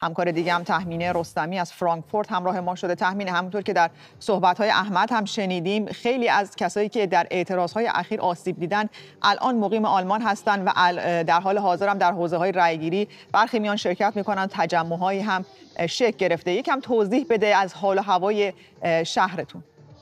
همکار دیگه هم تهمینه رستمی از فرانکفورت همراه ما شده. تهمینه، همونطور که در صحبت‌های احمد هم شنیدیم، خیلی از کسایی که در اعتراضهای اخیر آسیب دیدن الان مقیم آلمان هستن و در حال حاضر هم در حوزه‌های رایگیری برخی میان شرکت میکنن، تجمع‌هایی هم شکل گرفته. یکم توضیح بده از حال و هوای شهرتون.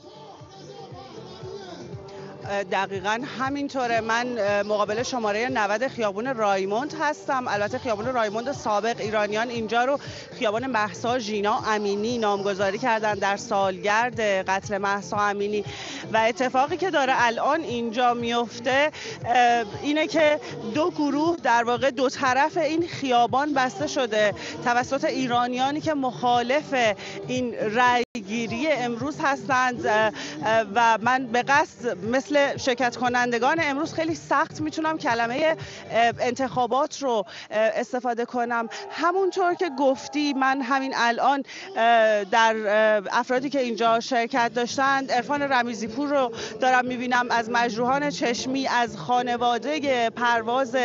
دقیقاً همینطوره. من مقابل شماره 90 خیابون رایموند هستم. البته خیابون رایموند سابق ایرانیان اینجا رو خیابان مهسا ژینا امینی نامگذاری کردن در سالگرد قتل مهسا امینی و اتفاقی که داره الان اینجا میفته اینه که دو گروه، در واقع دو طرف این خیابان بسته شده توسط ایرانیانی که مخالف این رأیگیری امروز هستند و من به قصد مثل شرکت کنندگان امروز خیلی سخت میتونم کلمه انتخابات رو استفاده کنم. همونطور که گفتی، من همین الان در افرادی که اینجا شرکت داشتند عرفان رمیزیپور رو دارم میبینم، از مجروحان چشمی، از خانواده پرواز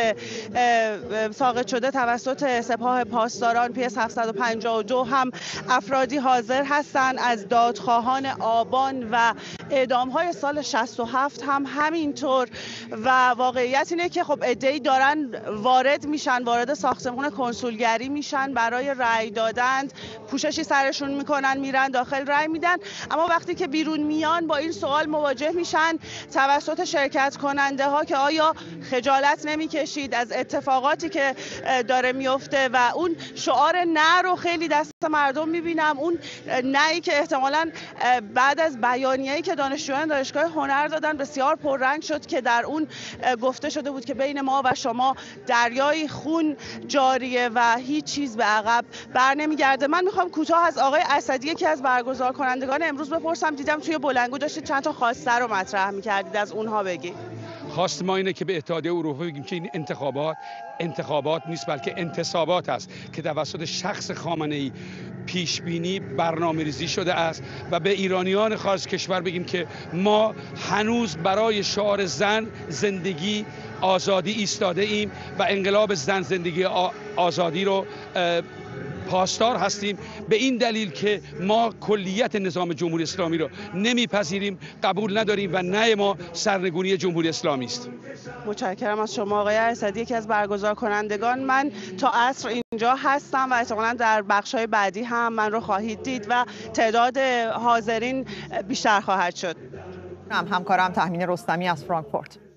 ساقط شده توسط سپاه پاسداران PS 752 هم افرادی حاضر هستند، از دادخواهان آبان و اعدام‌های سال 67 هم همینطور. و واقعیت اینه که خب عده‌ای دارن وارد میشن، وارد ساختمان کنسولگری میشن، برای رأی دادن پوششی سرشون میکنن، میرن داخل رأی میدن. اما وقتی که بیرون میان با این سوال مواجه میشن توسط شرکت کننده ها که آیا خجالت نمیکشید از اتفاقاتی که داره میفته؟ و اون شعار نه رو خیلی دست مردم میبینم، اون نهی که احتمالاً بعد از بیانیه‌ای که دانشجویان دانشگاه هنر دادن بسیار پررنگ شد که در اون گفته شده بود که بین ما و شما دریای خون جاریه و هیچ چیز به عقب بر نمیگرده. من میخوام کوتاه از آقای اسدی که از برگزار کنندگان امروز بپرسم. دیدم توی بلندگو داشتید چند تا خواسته رو مطرح میکردید، از اونها بگید. خواست ما اینه که به اتحادیه اروپا بگیم که این انتخابات نیست بلکه انتصابات است که توسط شخص خامنه‌ای پیش بینی برنامه‌ریزی شده است و به ایرانیان خارج کشور بگیم که ما هنوز برای شعار زن زندگی آزادی ایستاده ایم و انقلاب زن زندگی آزادی رو پاسدار هستیم، به این دلیل که ما کلیت نظام جمهوری اسلامی رو نمیپذیریم، قبول نداریم و نه ما سرنگونی جمهوری اسلامی است. متشکرم از شما آقای اسدی که از برگزار کنندگان. من تا عصر اینجا هستم و احتمالاً در بخش‌های بعدی هم من رو خواهید دید و تعداد حاضرین بیشتر خواهد شد. همکارم تهمینه رستمی از فرانکفورت.